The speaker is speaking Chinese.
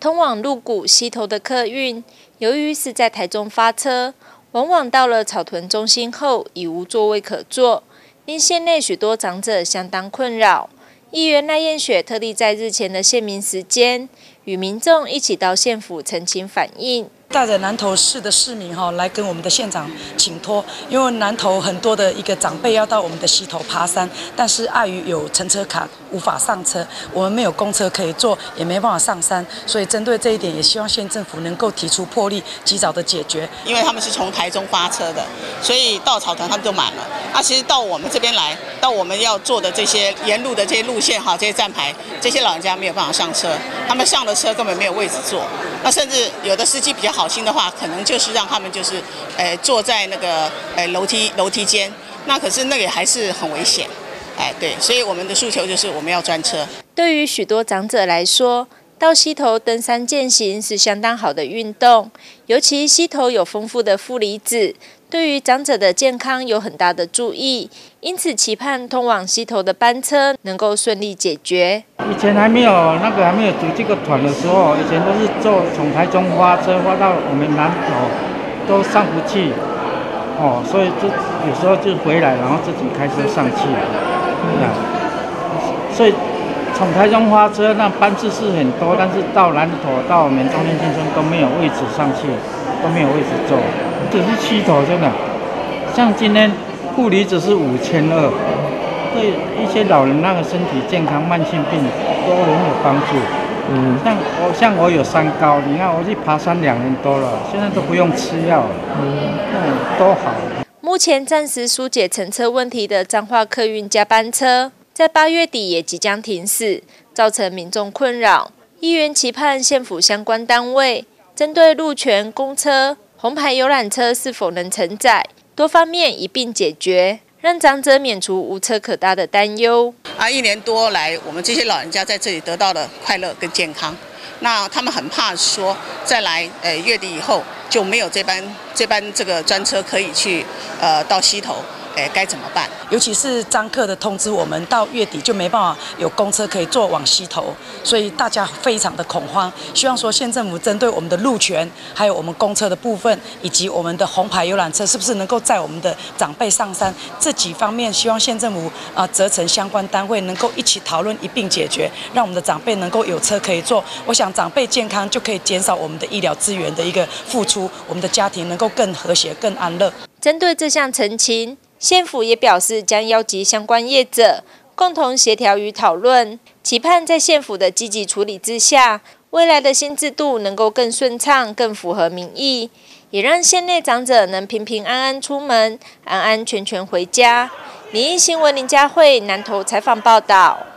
通往鹿谷、溪头的客运，由于是在台中发车，往往到了草屯中心后已无座位可坐，令县内许多长者相当困扰。议员赖燕雪特地在日前的县民时间，与民众一起到县府陈情反映。 带着南投市的市民来跟我们的县长请托，因为南投很多的一个长辈要到我们的溪头爬山，但是碍于有乘车卡无法上车，我们没有公车可以坐，也没办法上山，所以针对这一点，也希望县政府能够提出魄力，及早的解决。 因为他们是从台中发车的，所以到草屯他们就满了。其实到我们这边来，到我们要做的这些沿路的这些路线这些站牌，这些老人家没有办法上车，他们上了车根本没有位置坐。那甚至有的司机比较好心的话，可能就是让他们就是坐在那个楼梯间，那可是那个还是很危险。对，所以我们的诉求就是我们要专车。 对于许多长者来说，到溪头登山健行是相当好的运动，尤其溪头有丰富的负离子，对于长者的健康有很大的注意，因此期盼通往溪头的班车能够顺利解决。 以前还没有组这个团的时候，以前都是从台中发车发到我们南投，都上不去，所以就有时候就回来，然后自己开车上去所以从台中发车那班次是很多，但是到南投到我们中间新村都没有位置上去，都没有位置坐。只是溪头真的，像今天负离子是5200，对一些老人那个身体健康、慢性病都很有帮助。像我有三高，你看我去爬山2年多了，现在都不用吃药，都好。 目前暂时疏解乘车问题的彰化客运加班车，在8月底也即将停驶，造成民众困扰。议员期盼县府相关单位针对路权、公车、红牌游览车是否能承载，多方面一并解决，让长者免除无车可搭的担忧。 1年多来，我们这些老人家在这里得到了快乐跟健康。那他们很怕说再来月底以后就没有这班这个专车可以去到溪头。该怎么办？ 尤其是张客的通知，我们到月底就没办法有公车可以坐往溪头，所以大家非常的恐慌。希望说县政府针对我们的路权，还有我们公车的部分，以及我们的红牌游览车，是不是能够载我们的长辈上山？这几方面，希望县政府责成相关单位能够一起讨论，一并解决，让我们的长辈能够有车可以坐。我想长辈健康就可以减少我们的医疗资源的一个付出，我们的家庭能够更和谐、更安乐。 针对这项陈情，县府也表示将邀集相关业者共同协调与讨论，期盼在县府的积极处理之下，未来的新制度能够更顺畅、更符合民意，也让县内长者能平平安安出门，安安全全回家。民意新闻林佳慧南投采访报道。